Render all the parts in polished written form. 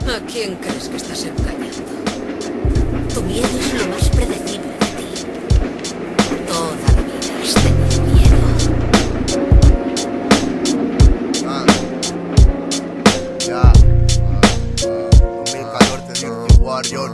¿A quién crees que estás engañando? Tu miedo es lo más predecible de ti. Toda la vida has tenido miedo. Ya 2014 Dirty Warrior.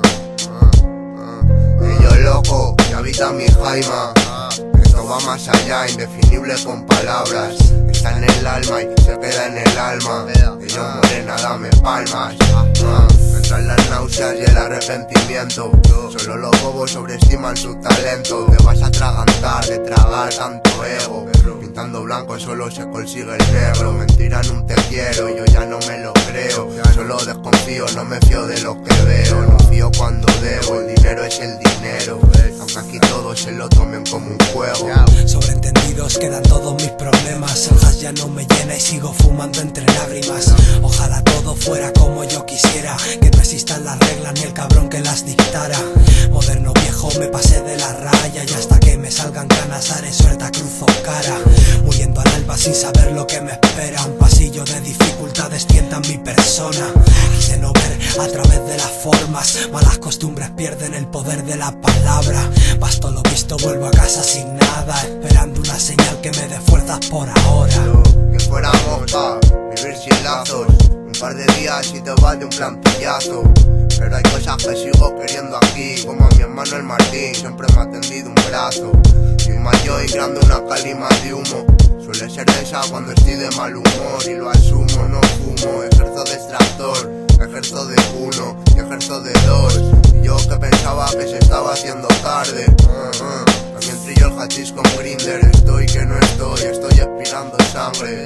Y yo loco, que habita mi Jaima. Esto va más allá, indefinible con palabras. Está en el alma y se queda en el alma. Ellos mueren a darme palmas. Me entran las náuseas y el arrepentimiento. Solo los bobos sobreestiman su talento. Te vas a atragantar de tragar tanto ego. Pintando blanco solo se consigue el negro. Mentira en un te quiero, yo ya no me lo creo. Solo desconfío, no me fío de lo que veo. No fío cuando debo, el dinero es el dinero. Aunque aquí todos se lo tomen como un juego. Sobreentendidos quedan todos mis problemas. El hash ya no me llena y sigo fumando entre lágrimas. Ojalá todo fuera como yo quisiera, que no existan las reglas ni el cabrón que las dictara. Moderno viejo, me pasé de la raya y hasta que me salgan canas haré suelta, cruzo cara. Muriendo al alba sin saber lo que me espera. Un pasillo de dificultades tientan mi persona. Quise no ver a través de las formas. Malas costumbres pierden el poder de la palabra. Basto lo visto, vuelvo a casa sin nada, esperando una señal que me dé fuerzas por ahora. Que fuéramos pa' vivir sin lazos. Un par de días y te vas de un plantillazo. Pero hay cosas que sigo queriendo aquí, como a mi hermano el Martín, siempre me ha tendido un brazo. Y más yo ingrando una calima de humo. Suele ser esa cuando estoy de mal humor y lo asumo, no fumo. Ejerzo de extractor, ejerzo de uno y ejerzo de dos. Y yo que pensaba que se estaba haciendo tarde. También trillo el hachís con Grinder. Estoy que no estoy expirando sangre.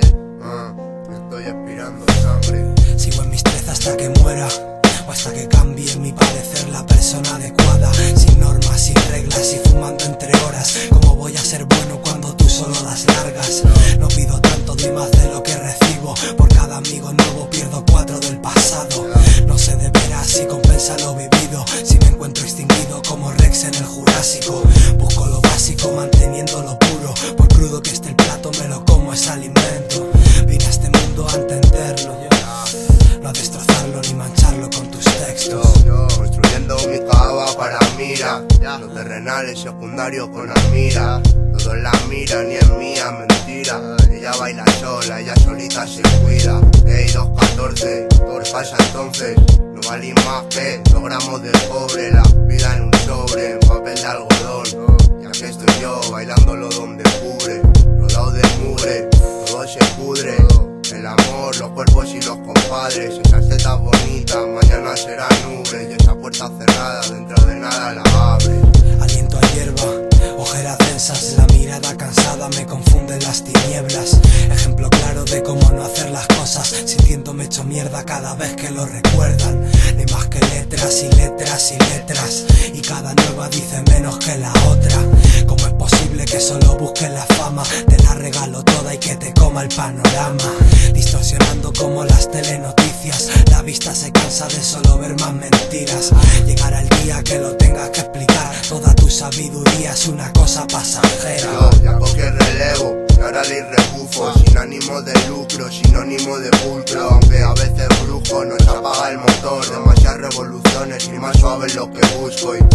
Estoy expirando sangre. Sigo en mis 13 hasta que muera, o hasta que cambie en mi parecer la persona adecuada. Sin normas, sin reglas y fumando entre horas. ¿Cómo voy a ser bueno cuando tú solo das largas? No pido tanto, doy más de lo que recibo. Por cada amigo nuevo pierdo 4 del pasado. No sé de veras si compensa lo vivido, si me encuentro extinguido como Rex en el Jurásico. Busco lo básico manteniendo lo puro. Por crudo que esté el plato me lo como, es alimento. Vine a este mundo a entenderlo, no a destrozarlo ni mancharlo con tus textos. Yo construyendo mi cava para mira. Lo terrenal es secundario con la mira. Todo en la mira, ni es mía, mentira. Ella baila sola, ella solita se cuida. Ey, 214, por pasa entonces. No valí más que 2 gramos de cobre. La vida en un sobre, en papel de algodón. Y aquí estoy yo, bailándolo donde cubre. Rodado de mugre, todo se pudre. El amor, los cuerpos y los compadres. Esas tetas bonitas, mañana será nube. Y esa puerta cerrada, dentro de nada la abres. Aliento a hierba, ojeras densas, la mirada cansada me confunden las tinieblas. Ejemplo claro de cómo no hacer las cosas, sintiéndome hecho mierda cada vez que lo recuerdan. No hay más que letras y letras y letras, y cada nueva dice menos que la otra. ¿Cómo es posible que solo busques la fama? Te la regalo toda y que te coma el panorama. Distorsionando como las telenoticias, la vista se cansa de solo ver más mentiras. Llegará el día que lo tengas que explicar, toda tu sabiduría es una cosa pasajera. Yo ya cogí el relevo y ahora le rebufo. Sin ánimo de lucro, sinónimo de pulcro. Aunque a veces brujo, no se apaga el motor. Demasiadas revoluciones y más suave es lo que busco. Y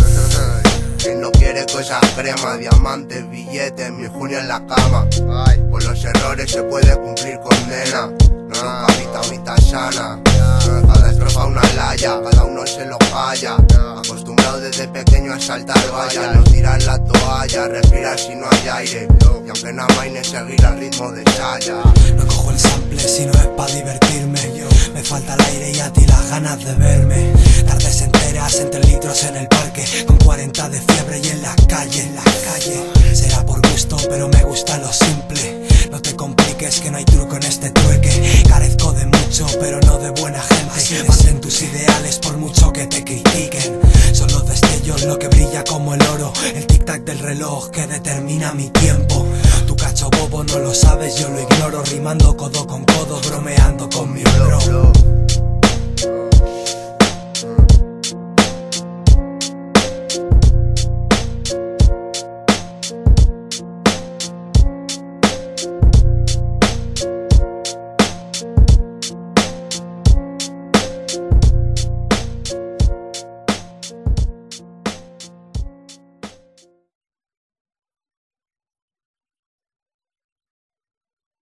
quien no quiere cosas crema, diamantes, billetes, mi junio en la cama. Por los errores se puede cumplir condena. No, mitad sana. Cada estrofa una laya, cada uno se lo falla. Acostumbrado desde pequeño a saltar vallas, no tirar la toalla, respirar si no hay aire. Y aunque no amaine, seguir al ritmo de saya. No cojo el sample si no es pa' divertirme. Me falta el aire y a ti las ganas de verme. Tardes enteras entre litros en el parque, con 40 de fiebre y en la calle, Será por gusto, pero me gusta lo simple. No te compliques que no hay truco en este trueque. Carezco de mucho, pero no de buena gente. Mantén tus ideales por mucho que te critiquen. Son los destellos lo que brilla como el oro, el tic-tac del reloj que determina mi tiempo. Tu cacho bobo no lo sabes, yo lo ignoro. Rimando codo con codo, bromeando con mi bro.